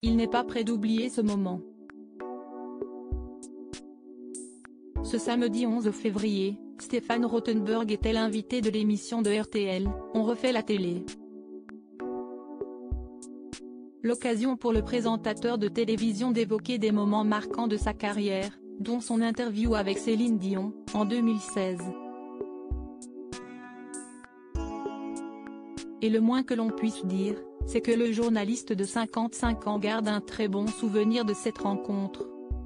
il n'est pas prêt d'oublier ce moment. Ce samedi 11 février, Stéphane Rothenberg était l'invité de l'émission de RTL, On refait la télé. L'occasion pour le présentateur de télévision d'évoquer des moments marquants de sa carrière, dont son interview avec Céline Dion, en 2016. Et le moins que l'on puisse dire, c'est que le journaliste de 55 ans garde un très bon souvenir de cette rencontre.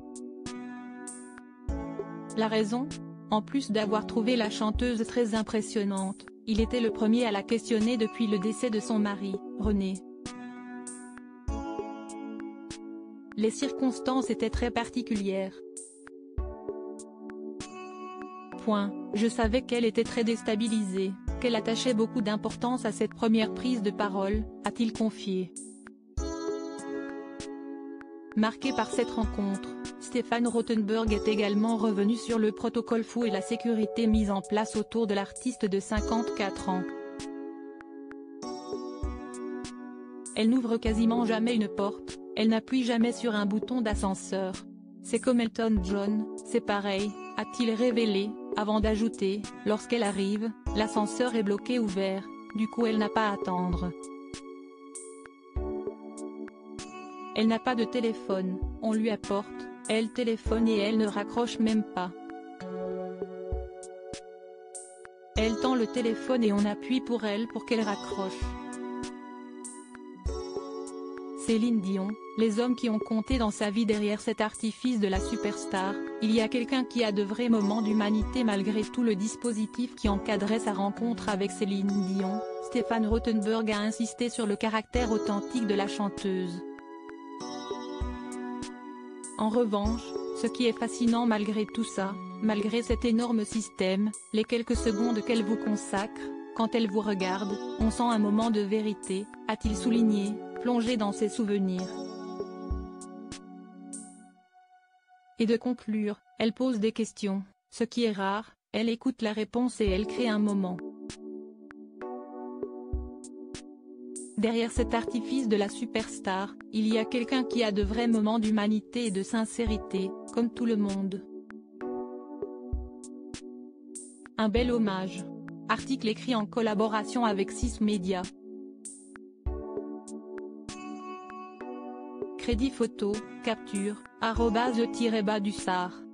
La raison ? En plus d'avoir trouvé la chanteuse très impressionnante, il était le premier à la questionner depuis le décès de son mari, René. Les circonstances étaient très particulières. Je savais qu'elle était très déstabilisée, qu'elle attachait beaucoup d'importance à cette première prise de parole, a-t-il confié. Marqué par cette rencontre, Stéphane Rothenberg est également revenu sur le protocole fou et la sécurité mise en place autour de l'artiste de 54 ans. Elle n'ouvre quasiment jamais une porte, elle n'appuie jamais sur un bouton d'ascenseur. C'est comme Elton John, c'est pareil, a-t-il révélé, avant d'ajouter, lorsqu'elle arrive, l'ascenseur est bloqué ou ouvert, du coup elle n'a pas à attendre. Elle n'a pas de téléphone, on lui apporte, elle téléphone et elle ne raccroche même pas. Elle tend le téléphone et on appuie pour elle pour qu'elle raccroche. Céline Dion, les hommes qui ont compté dans sa vie derrière cet artifice de la superstar, il y a quelqu'un qui a de vrais moments d'humanité malgré tout le dispositif qui encadrait sa rencontre avec Céline Dion, Stéphane Rothenberg a insisté sur le caractère authentique de la chanteuse. En revanche, ce qui est fascinant malgré tout ça, malgré cet énorme système, les quelques secondes qu'elle vous consacre, quand elle vous regarde, on sent un moment de vérité, a-t-il souligné, plongé dans ses souvenirs. Et de conclure, elle pose des questions, ce qui est rare, elle écoute la réponse et elle crée un moment. Derrière cet artifice de la superstar, il y a quelqu'un qui a de vrais moments d'humanité et de sincérité, comme tout le monde. Un bel hommage. Article écrit en collaboration avec 6 Médias. Crédit photo, capture, @e-du-sar.